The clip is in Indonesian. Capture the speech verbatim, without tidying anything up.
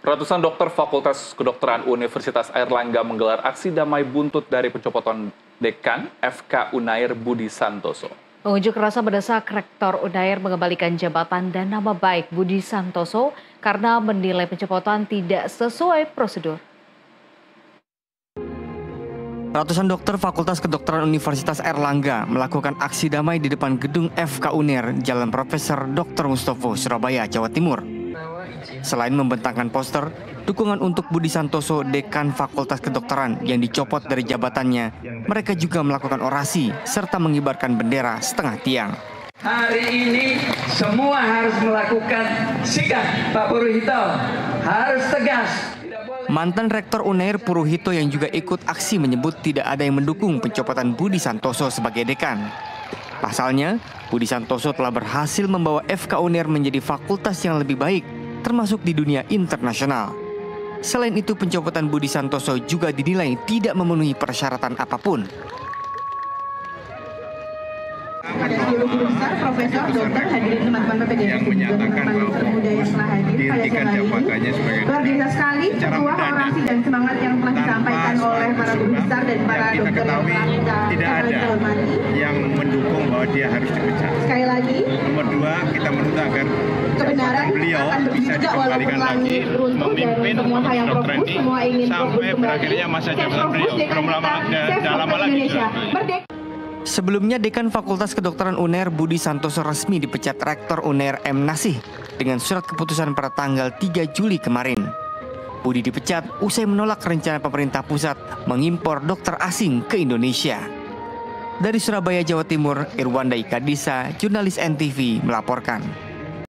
Ratusan dokter Fakultas Kedokteran Universitas Airlangga menggelar aksi damai buntut dari pencopotan Dekan F K Unair Budi Santoso. Pengunjuk rasa mendesak Rektor Unair mengembalikan jabatan dan nama baik Budi Santoso karena menilai pencopotan tidak sesuai prosedur. Ratusan dokter Fakultas Kedokteran Universitas Airlangga melakukan aksi damai di depan gedung F K Unair, Jalan Profesor Doktor Mustopo, Surabaya, Jawa Timur. Selain membentangkan poster, dukungan untuk Budi Santoso, Dekan Fakultas Kedokteran yang dicopot dari jabatannya, mereka juga melakukan orasi serta mengibarkan bendera setengah tiang. Hari ini semua harus melakukan sikap, Pak Puruhito harus tegas. Mantan Rektor Unair Puruhito yang juga ikut aksi menyebut tidak ada yang mendukung pencopotan Budi Santoso sebagai dekan. Pasalnya, Budi Santoso telah berhasil membawa F K Unair menjadi fakultas yang lebih baik, termasuk di dunia internasional. Selain itu, pencopotan Budi Santoso juga dinilai tidak memenuhi persyaratan apapun. Pada sepuluh guru besar, profesor, dokter, hadirin teman-teman P P D yang menyatakan bahwa termuda yang telah hadir pada siang hari ini. Luar biasa sekali sebuah orasi dan semangat yang telah disampaikan oleh para guru besar dan para kita dokter ketahui, yang telah tidak ada yang mendukung bahwa dia harus dipecat. Sekali lagi, nomor dua, kita menuntut agar kebenaran beliau akan bisa juga walaupun dikembalikan lagi langit runtuh dan memimpin semua yang kedokteran profus, ini semua ingin sampai berakhirnya masa jabatan beliau. Belum lama, dah lama lagi. Sebelumnya, Dekan Fakultas Kedokteran Unair Budi Santoso resmi dipecat Rektor Unair M. Nasih dengan surat keputusan pada tanggal tiga Juli kemarin. Budi dipecat usai menolak rencana pemerintah pusat mengimpor dokter asing ke Indonesia. Dari Surabaya, Jawa Timur, Irwanda Ikadisa, jurnalis N T V melaporkan.